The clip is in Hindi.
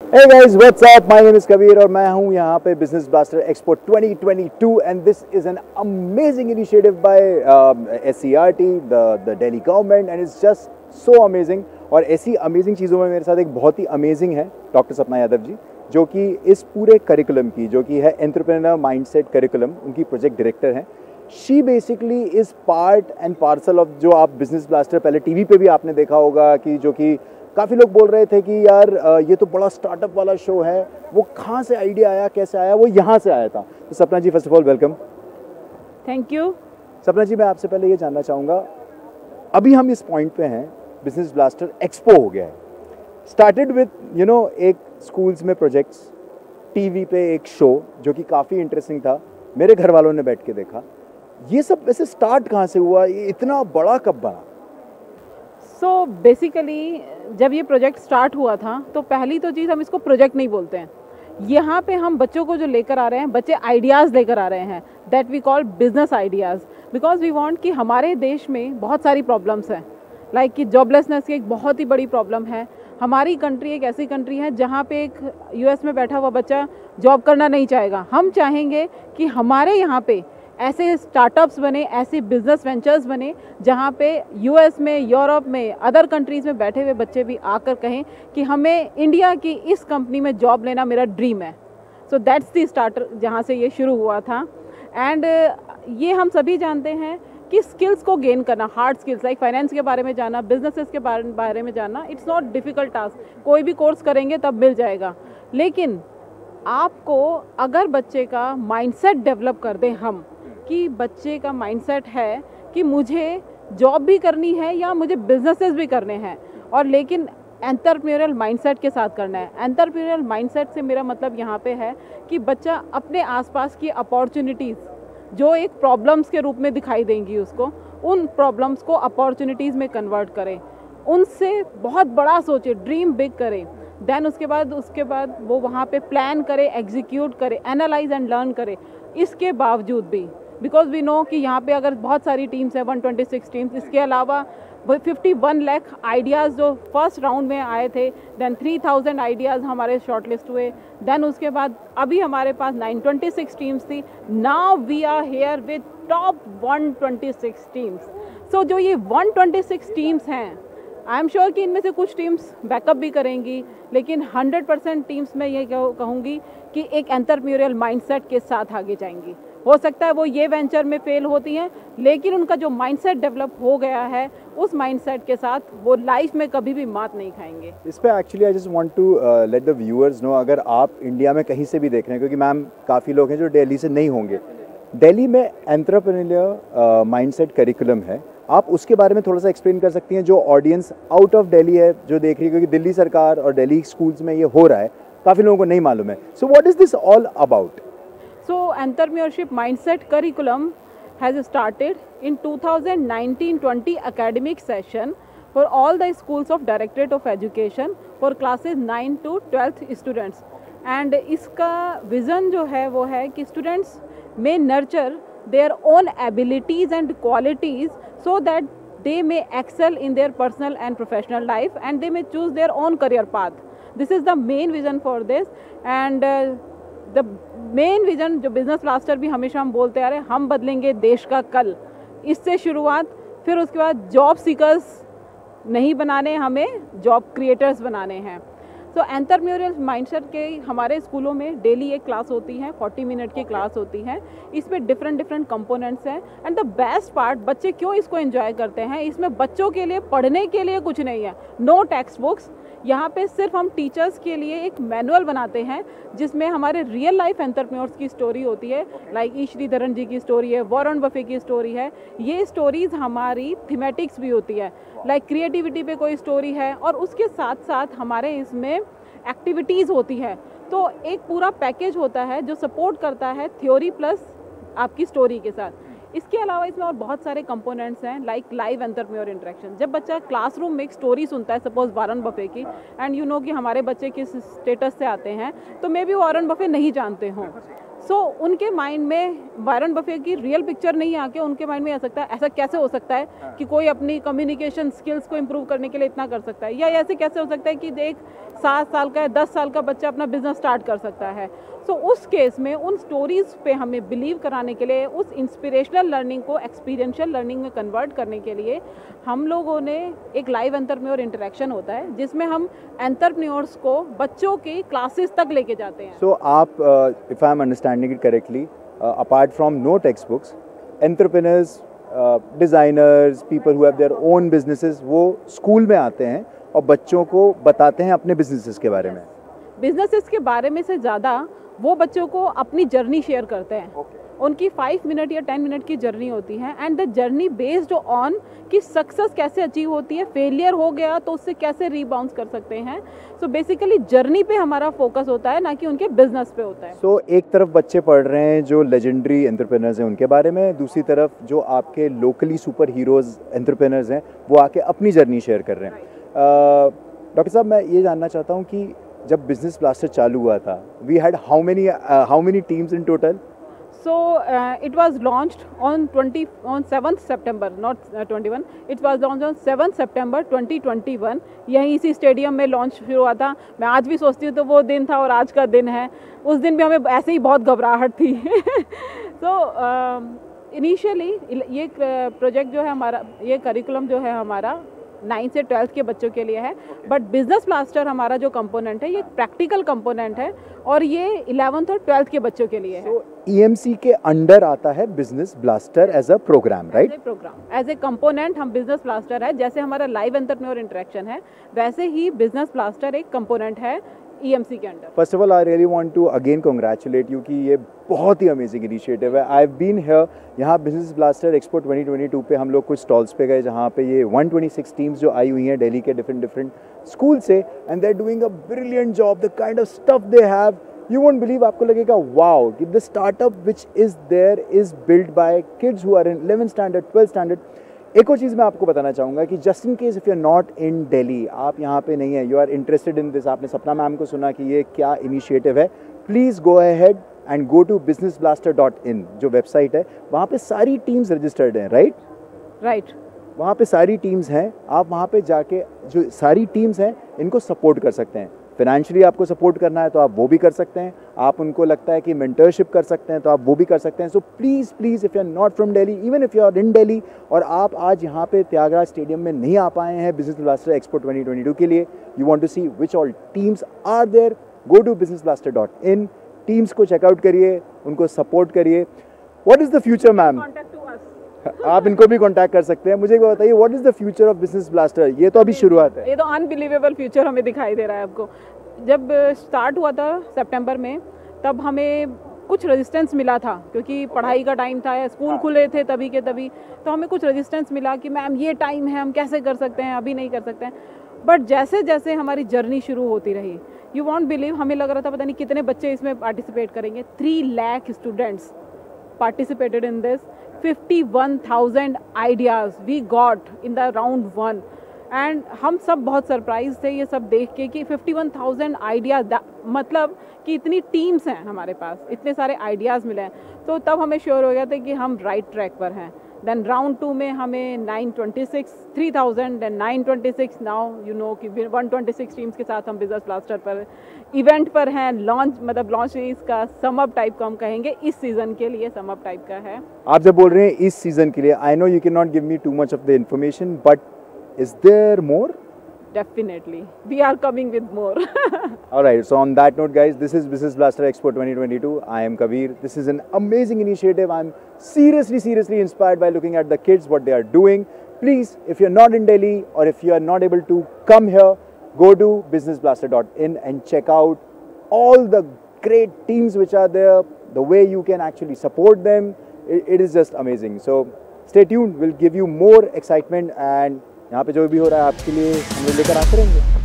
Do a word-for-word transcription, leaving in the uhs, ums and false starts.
Hey guys, what's up? My name is Kabir और मैं हूँ यहाँ पे Business Blaster Expo twenty twenty-two and this is an amazing initiative by um, S C R T, the the Delhi government and it's just so amazing. और ऐसी अमेजिंग चीज़ों में मेरे साथ एक बहुत ही अमेजिंग है डॉक्टर सपना यादव जी, जो कि इस पूरे करिकुलम की, जो कि है एंटरप्रेन्योर माइंडसेट करिकुलम, उनकी प्रोजेक्ट डायरेक्टर हैं. She basically is part and parcel of, जो आप बिजनेस ब्लास्टर पहले टीवी पे भी आपने देखा होगा कि जो कि काफ़ी लोग बोल रहे थे कि यार ये तो बड़ा स्टार्टअप वाला शो है, वो कहाँ से आइडिया आया, कैसे आया, वो यहाँ से आया था. तो Sapna ji, first of all welcome. Thank you. Sapna ji, मैं आपसे पहले ये जानना चाहूँगा, अभी हम इस पॉइंट पे हैं, बिजनेस ब्लास्टर एक्सपो हो गया है. स्टार्टेड विद यू नो एक स्कूल्स में प्रोजेक्ट्स, टीवी पे एक शो जो कि काफ़ी इंटरेस्टिंग था, मेरे घर वालों ने बैठ के देखा. ये सब वैसे स्टार्ट कहाँ से हुआ, ये इतना बड़ा कब बना? सो so, बेसिकली जब ये प्रोजेक्ट स्टार्ट हुआ था तो पहली तो चीज़, हम इसको प्रोजेक्ट नहीं बोलते हैं. यहाँ पे हम बच्चों को जो लेकर आ रहे हैं, बच्चे आइडियाज़ लेकर आ रहे हैं, that we call business ideas. Because we want कि हमारे देश में बहुत सारी प्रॉब्लम्स हैं, लाइक कि जॉबलेसनेस की एक बहुत ही बड़ी प्रॉब्लम है. हमारी कंट्री एक ऐसी कंट्री है जहाँ पे एक यूएस में बैठा हुआ बच्चा जॉब करना नहीं चाहेगा. हम चाहेंगे कि हमारे यहाँ पे ऐसे स्टार्टअप्स बने, ऐसे बिजनेस वेंचर्स बने जहाँ पे यूएस में, यूरोप में, अदर कंट्रीज़ में बैठे हुए बच्चे भी आकर कहें कि हमें इंडिया की इस कंपनी में जॉब लेना मेरा ड्रीम है. सो दैट्स दी स्टार्टर, जहाँ से ये शुरू हुआ था. एंड ये हम सभी जानते हैं कि स्किल्स को गेन करना, हार्ड स्किल्स लाइक फाइनेंस के बारे में जानना, बिजनेसेस के बारे में जानना, इट्स नॉट डिफ़िकल्ट टास्क. कोई भी कोर्स करेंगे तब मिल जाएगा. लेकिन आपको अगर बच्चे का माइंडसेट डेवलप कर दें हम, कि बच्चे का माइंडसेट है कि मुझे जॉब भी करनी है या मुझे बिजनेसेस भी करने हैं, और लेकिन एंटरप्रेन्योरियल माइंडसेट के साथ करना है. एंटरप्रेन्योरियल माइंडसेट से मेरा मतलब यहाँ पे है कि बच्चा अपने आसपास की अपॉर्चुनिटीज़ जो एक प्रॉब्लम्स के रूप में दिखाई देंगी उसको, उन प्रॉब्लम्स को अपॉर्चुनिटीज़ में कन्वर्ट करें, उनसे बहुत बड़ा सोचे, ड्रीम बिग करें. देन उसके बाद उसके बाद वो वहाँ पे प्लान करे, एग्जीक्यूट करे, एनालाइज एंड लर्न करे. इसके बावजूद भी, बिकॉज वी नो कि यहाँ पे अगर बहुत सारी टीम्स हैं, one twenty-six टीम्स, इसके अलावा fifty-one लाख आइडियाज़ जो फर्स्ट राउंड में आए थे, देन three thousand आइडियाज़ हमारे शॉर्ट लिस्ट हुए, देन उसके बाद अभी हमारे पास nine twenty-six टीम्स थी. Now we are here with top one twenty-six teams. सो जो ये one twenty-six टीम्स हैं, आई एम श्योर कि इनमें से कुछ टीम्स बैकअप भी करेंगी, लेकिन हंड्रेड परसेंट टीम्स में ये कहूँगी कि एक एंटरप्रेन्योरियल माइंडसेट के साथ आगे जाएंगी. हो सकता है वो ये वेंचर में फेल होती हैं, लेकिन उनका जो माइंडसेट डेवलप हो गया है, उस माइंडसेट के साथ वो लाइफ में कभी भी मात नहीं खाएंगे. इस पे actually I just want to let the viewers know, अगर आप इंडिया में कहीं से भी देख रहे हैं, क्योंकि मैम काफ़ी लोग हैं जो दिल्ली से नहीं होंगे, दिल्ली में एंटरप्रेन्योरियल माइंडसेट करिकुलम है, आप उसके बारे में थोड़ा सा एक्सप्लेन कर सकती हैं, जो ऑडियंस आउट ऑफ दिल्ली है जो देख रही है, क्योंकि दिल्ली सरकार और दिल्ली स्कूल्स में ये हो रहा है, काफ़ी लोगों को नहीं मालूम है. So what is this all about? So entrepreneurship mindset curriculum has started in twenty nineteen twenty academic session for all the schools of Directorate of Education for classes nine to twelfth students. And इसका vision जो है वो है कि students may nurture their own abilities and qualities so that they may excel in their personal and professional life and they may choose their own career path. This is the main vision for this. And uh, the main vision जो बिजनेस ब्लास्टर भी हमेशा हम बोलते आ रहे हैं, हम बदलेंगे देश का कल. इससे शुरुआत, फिर उसके बाद जॉब सीकर्स नहीं बनाने, हमें जॉब क्रिएटर्स बनाने हैं. तो एंटरप्रेन्योरियल माइंडसेट के हमारे स्कूलों में डेली एक क्लास होती है, forty मिनट की क्लास होती है. इसमें डिफरेंट डिफरेंट कंपोनेंट्स हैं. एंड द बेस्ट पार्ट, बच्चे क्यों इसको एंजॉय करते हैं, इसमें बच्चों के लिए पढ़ने के लिए कुछ नहीं है, नो टेक्स्ट बुक्स. यहाँ पे सिर्फ हम टीचर्स के लिए एक मैनुअल बनाते हैं जिसमें हमारे रियल लाइफ एंटरप्रेन्योर्स की स्टोरी होती है, लाइक ई श्रीधरन जी की स्टोरी है, वॉरेन बफे की स्टोरी है. ये स्टोरीज हमारी थीमेटिक्स भी होती है, लाइक क्रिएटिविटी पे कोई स्टोरी है, और उसके साथ साथ हमारे इसमें एक्टिविटीज़ होती है. तो एक पूरा पैकेज होता है जो सपोर्ट करता है थ्योरी प्लस आपकी स्टोरी के साथ. इसके अलावा इसमें और बहुत सारे कंपोनेंट्स हैं, लाइक लाइव एंटरप्रेन्योर इंटरेक्शन. जब बच्चा क्लासरूम में एक स्टोरी सुनता है, सपोज वॉरेन बफे की, एंड यू नो कि हमारे बच्चे किस स्टेटस से आते हैं, तो मे बी वॉरेन बफे नहीं जानते हों, सो so, उनके माइंड में वारन बफे की रियल पिक्चर नहीं आके उनके माइंड में आ सकता है ऐसा कैसे हो सकता है कि कोई अपनी कम्युनिकेशन स्किल्स को इम्प्रूव करने के लिए इतना कर सकता है, या ऐसे कैसे हो सकता है कि एक सात साल का या दस साल का बच्चा अपना बिजनेस स्टार्ट कर सकता है। सो so, उस केस में उन स्टोरीज पे हमें बिलीव कराने के लिए, उस इंस्पिरेशनल लर्निंग को एक्सपीरियंशियल लर्निंग में कन्वर्ट करने के लिए हम लोगों ने एक लाइव एंटरप्रेन्योर इंटरेक्शन होता है जिसमें हम एंटरप्रेन्योर्स को बच्चों की क्लासेस तक लेके जाते हैं। सो so, आप if I am understanding it correctly, apart from no textbooks, entrepreneurs, designers, people who have their own businesses, वो स्कूल में आते हैं और बच्चों को बताते हैं अपने बिजनेसेस के बारे में। बिजनेसेस के बारे में से ज़्यादा वो बच्चों को अपनी जर्नी शेयर करते हैं। okay. उनकी फाइव मिनट या टेन मिनट की जर्नी होती है and the journey based on कि सक्सेस कैसे अचीव होती है, फेलियर हो गया तो उससे कैसे रीबाउंस कर सकते हैं। सो बेसिकली जर्नी पे हमारा फोकस होता है, ना कि उनके बिजनेस पे होता है। सो so, एक तरफ बच्चे पढ़ रहे हैं जो लेजेंडरी एंटरप्रेन्योर्स हैं उनके बारे में, दूसरी तरफ जो आपके लोकली सुपर हीरोज एंटरप्रेन्योर्स हैं वो आके अपनी जर्नी शेयर कर रहे हैं। डॉक्टर साहब, मैं ये जानना चाहता हूँ कि जब बिजनेस ब्लास्टर चालू हुआ था, we had how many how many teams in total? So uh, it was launched on twenty on seventh September, not uh, twenty-one. It was launched on seventh September twenty twenty-one. यहीं इसी स्टेडियम में लॉन्च शुरू हुआ था। मैं आज भी सोचती हूँ तो वो दिन था और आज का दिन है। उस दिन भी हमें ऐसे ही बहुत घबराहट थी। तो इनिशियली ये प्रोजेक्ट जो है हमारा, ये करिकुलम जो है हमारा नाइन्थ से ट्वेल्थ के बच्चों के लिए है, बट बिजनेस ब्लास्टर हमारा जो कंपोनेंट है ये प्रैक्टिकल कंपोनेंट है और ये इलेवेंथ और ट्वेल्थ के बच्चों के लिए है। so, ई एम सी के अंडर आता है Business Blaster as a program, right? As a program, as a component हम बिजनेस ब्लास्टर है। जैसे हमारा लाइव एंटरप्रेन्योर इंटरेक्शन है वैसे ही बिजनेस ब्लास्टर एक कंपोनेंट है ई एम सी के under. First of all I really want to again congratulate you कि ये बहुत ही अमेजिंग इनिशिएटिव है। आई हैव बीन हियर, यहाँ Business Blaster expo twenty twenty two पे हम लोग कुछ स्टॉल्स पे गए जहाँ पे ये वन ट्वेंटी सिक्स टीम्स जो आई हुई हैं दिल्ली के डिफरेंट डिफरेंट स्कूल से, and they are doing a brilliant job. The kind of stuff they have, you won't believe, आपको लगेगा वाओ कि the startup which is there is build by kids who are in eleventh standard, twelfth standard. एक और चीज़ मैं आपको बताना चाहूँगा कि just in case if you are not in Delhi, आप यहाँ पे नहीं है, you are interested in this, आपने सपना मैम को सुना कि ये क्या इनिशिएटिव है, please go ahead and go to Business Blaster dot in जो वेबसाइट है, वहाँ पे सारी टीम्स रजिस्टर्ड हैं, राइट? राइट, वहाँ पे सारी टीम्स हैं। आप वहाँ पे जाके जो सारी टीम्स हैं इनको सपोर्ट कर सकते हैं। फाइनेंशियली आपको सपोर्ट करना है तो आप वो भी कर सकते हैं, आप उनको लगता है कि मेंटरशिप कर सकते हैं तो आप वो भी कर सकते हैं। So please please if you are not from Delhi, even if you are in Delhi और आप आज यहाँ पे त्यागराज स्टेडियम में नहीं आ पाए हैं Business Blaster expo twenty twenty two के लिए, you want to see which all teams are there, go to Business Blaster dot in, teams को चेकआउट करिए, उनको सपोर्ट करिए। What is the future ma'am? आप इनको भी कांटेक्ट कर सकते हैं। मुझे बताइए what is the future of Business Blaster? ये तो अभी शुरुआत है, ये तो अनबिलीवेबल फ्यूचर हमें दिखाई दे रहा है आपको। जब स्टार्ट हुआ था सितंबर में, तब हमें कुछ रेजिस्टेंस मिला था क्योंकि पढ़ाई का टाइम था, स्कूल खुले थे तभी के तभी, तो हमें कुछ रेजिस्टेंस मिला कि मैम ये टाइम है, हम कैसे कर सकते हैं, अभी नहीं कर सकते हैं। बट जैसे जैसे हमारी जर्नी शुरू होती रही, यू वॉन्ट बिलीव, हमें लग रहा था पता नहीं कितने बच्चे इसमें पार्टिसिपेट करेंगे। Three lakh students participated in this, fifty-one thousand ideas we got in the round one, and हम सब बहुत सरप्राइज थे ये सब देख के कि fifty-one thousand आइडियाज़, मतलब कि इतनी टीम्स हैं हमारे पास, इतने सारे आइडियाज़ मिले हैं। तो तब हमें श्योर हो गया था कि हम राइट ट्रैक पर हैं। देन राउंड टू में हमें nine twenty six, three thousand and nine twenty six, now you know कि वन ट्वेंटी सिक्स टीम्स के साथ हम बिजनेस ब्लास्टर पर इवेंट पर हैं। लॉन्च मतलब लॉन्च इसका सम अप टाइप का हम कहेंगे, इस सीज़न के लिए सम अप टाइप का है। आप जब बोल रहे हैं इस सीज़न के लिए, I know you can not give me too much of the information, but is there more? Definitely, we are coming with more. All right, so on that note guys, this is Business Blaster Expo twenty twenty-two. I am Kabir. This is an amazing initiative. I'm seriously seriously inspired by looking at the kids, what they are doing. Please, if you're not in Delhi or if you are not able to come here, go to business blaster dot in and check out all the great teams which are there, the way you can actually support them. It, it is just amazing. So stay tuned, we'll give you more excitement, and यहाँ पे जो भी हो रहा है आपके लिए हम लोग लेकर आते रहेंगे।